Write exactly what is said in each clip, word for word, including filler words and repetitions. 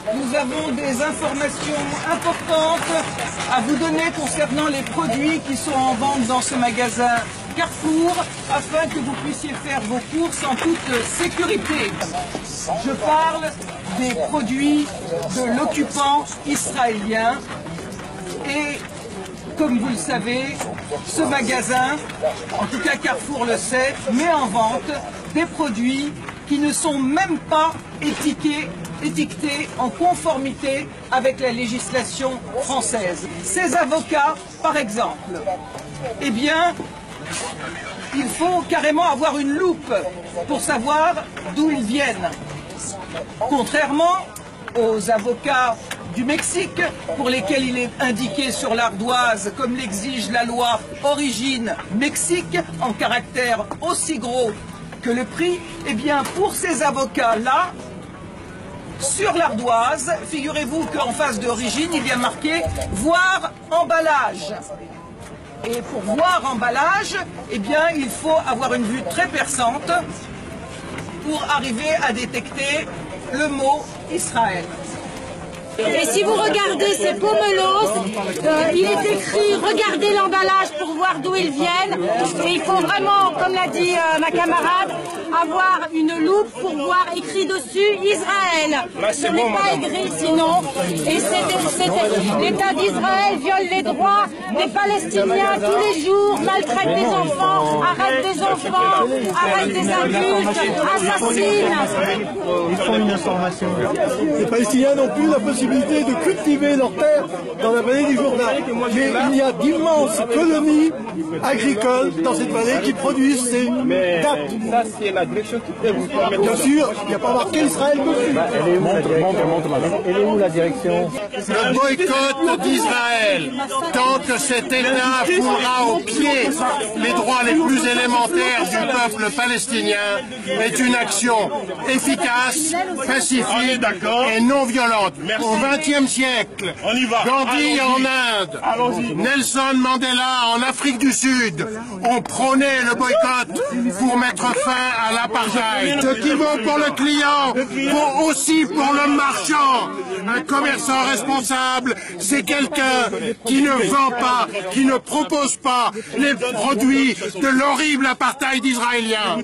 nous avons des informations importantes à vous donner concernant les produits qui sont en vente dans ce magasin Carrefour, afin que vous puissiez faire vos courses en toute sécurité. Je parle des produits de l'occupant israélien et, comme vous le savez, ce magasin, en tout cas Carrefour le sait, met en vente des produits qui ne sont même pas étiquetés, étiquetés en conformité avec la législation française. Ces avocats, par exemple, eh bien, il faut carrément avoir une loupe pour savoir d'où ils viennent. Contrairement aux avocats du Mexique, pour lesquels il est indiqué sur l'ardoise, comme l'exige la loi Origine Mexique, en caractère aussi gros que le prix, eh bien pour ces avocats-là, sur l'ardoise, figurez-vous qu'en face d'origine, il y a marqué « voir emballage ». Et pour voir emballage, eh bien, il faut avoir une vue très perçante pour arriver à détecter le mot Israël. Et si vous regardez ces pomelos, euh, il est écrit « Regardez l'emballage pour voir d'où ils viennent ». Et il faut vraiment, comme l'a dit euh, ma camarade, avoir une loupe pour voir écrit dessus « Israël ». Ce n'est pas écrit sinon. Et l'État d'Israël viole les droits des Palestiniens tous les jours, maltraite des enfants, arrête des enfants, arrête des adultes, assassine. Ils font une information. Les Palestiniens n'ont plus la possibilité de cultiver leur terre dans la vallée du Jourdain. Mais il y a d'immenses colonies agricoles dans cette vallée qui produisent ces dates. Ça, c'est la direction qui peut vous permettre. Bien sûr, il n'y a pas marqué Israël dessus. Bah, elle est où, montre, montre, montre, montre. Elle est où la direction? Le boycott d'Israël, tant que cet État foulera au pied les droits les plus élémentaires du peuple palestinien, est une action efficace, pacifique et non violente. Au vingtième siècle, Gandhi en Inde, Nelson Mandela en Afrique du Sud ont prôné le boycott pour mettre fin à l'apartheid. Ce qui vaut pour le client vaut aussi pour le marchand. Un commerçant responsable, c'est quelqu'un qui ne vend pas, qui ne propose pas les produits de l'horrible apartheid israélien.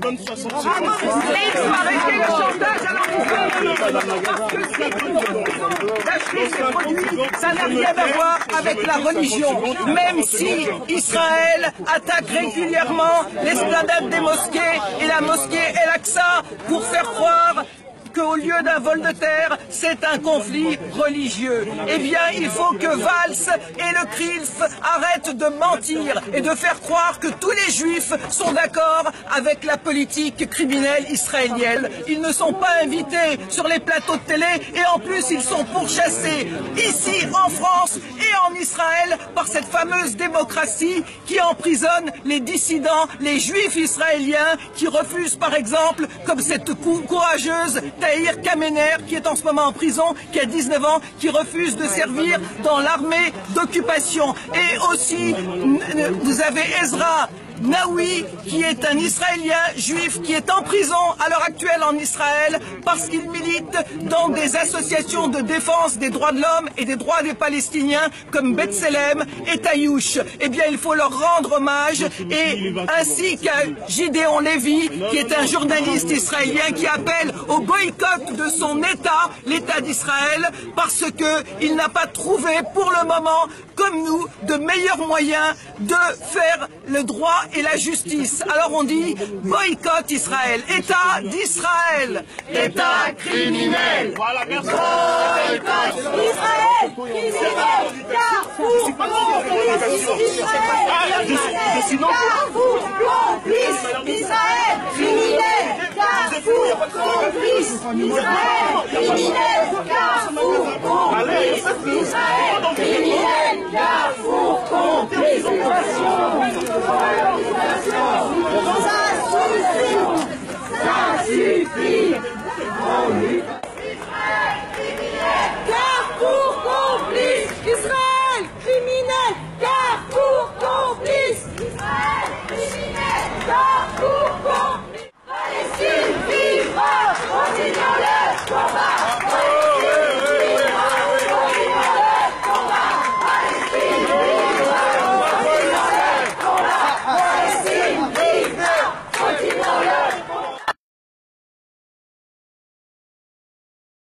D'acheter ces produits, ça n'a rien à voir avec la religion. Même si Israël attaque régulièrement l'esplanade des mosquées et la mosquée El-Aqsa pour faire croire qu'au lieu d'un vol de terre, c'est un conflit religieux. Eh bien, il faut que Valls et le C R I F arrêtent de mentir et de faire croire que tous les juifs sont d'accord avec la politique criminelle israélienne. Ils ne sont pas invités sur les plateaux de télé et en plus, ils sont pourchassés ici en France et en Israël par cette fameuse démocratie qui emprisonne les dissidents, les juifs israéliens qui refusent par exemple, comme cette courageuse Tahir Kamener, qui est en ce moment en prison, qui a dix-neuf ans, qui refuse de servir dans l'armée d'occupation. Et aussi, vous avez Ezra Naoui, qui est un Israélien juif qui est en prison à l'heure actuelle en Israël parce qu'il milite dans des associations de défense des droits de l'homme et des droits des Palestiniens comme B'Tselem et Taïouch. Eh bien, il faut leur rendre hommage, et ainsi qu'à Gideon Lévy, qui est un journaliste israélien qui appelle au boycott de son État, l'État d'Israël, parce qu'il n'a pas trouvé pour le moment, comme nous, de meilleurs moyens de faire le droit et la justice. Alors on dit boycott Israël, État d'Israël, État criminel. Voilà, merci. Boycott Israël, criminel. Carrefour, complice d'Israël. Carrefour, complice d'Israël, criminel. Carrefour, complice d'Israël, criminel.